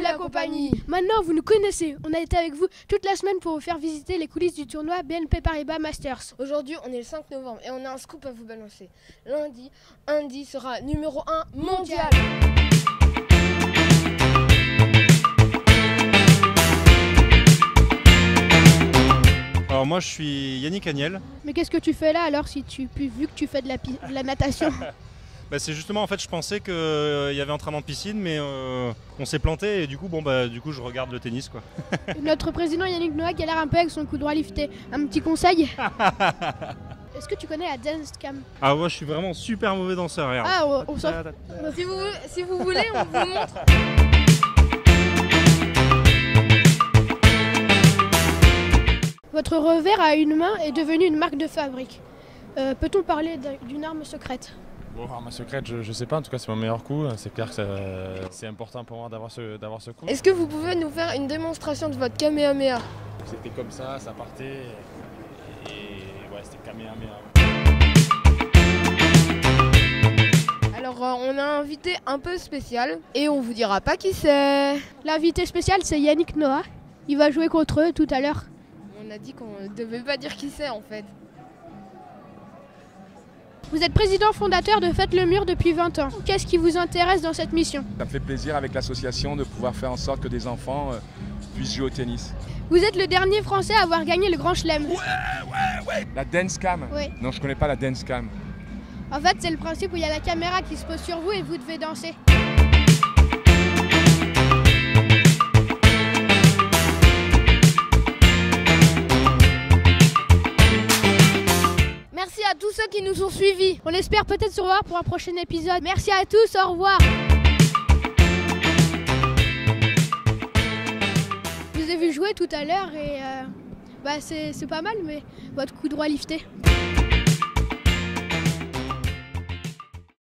la compagnie. Maintenant, vous nous connaissez. On a été avec vous toute la semaine pour vous faire visiter les coulisses du tournoi BNP Paribas Masters. Aujourd'hui, on est le 5 novembre et on a un scoop à vous balancer. Lundi, Andy sera numéro 1 mondial. Alors moi je suis Yannick Agnel. Mais qu'est-ce que tu fais là alors vu que tu fais de la natation? C'est justement en fait je pensais qu'il y avait entraînement de piscine mais on s'est planté et du coup je regarde le tennis quoi. Notre président Yannick Noah galère un peu avec son coup droit lifté. Un petit conseil? Est-ce que tu connais la dance cam? Ah moi je suis vraiment super mauvais danseur, regarde. Ah on s'en... Si vous voulez, on vous montre. Votre revers à une main est devenu une marque de fabrique. Peut-on parler d'une arme secrète? Bon, arme secrète, je sais pas, en tout cas c'est mon meilleur coup. C'est clair que c'est important pour moi d'avoir ce coup. Est-ce que vous pouvez nous faire une démonstration de votre Kamehameha? C'était comme ça partait et ouais, c'était Kamehameha. Alors on a un invité un peu spécial et on vous dira pas qui c'est. L'invité spécial c'est Yannick Noah. Il va jouer contre eux tout à l'heure. On a dit qu'on ne devait pas dire qui c'est en fait. Vous êtes président fondateur de Faites le Mur depuis 20 ans. Qu'est-ce qui vous intéresse dans cette mission? Ça me fait plaisir avec l'association de pouvoir faire en sorte que des enfants puissent jouer au tennis. Vous êtes le dernier Français à avoir gagné le Grand Chelem. Ouais. La dance cam? Oui. Non, je connais pas la dance cam. En fait, c'est le principe où il y a la caméra qui se pose sur vous et vous devez danser. Merci à tous ceux qui nous ont suivis. On espère peut-être se revoir pour un prochain épisode. Merci à tous, au revoir. Je vous ai vu jouer tout à l'heure et c'est pas mal, mais votre coup droit lifté.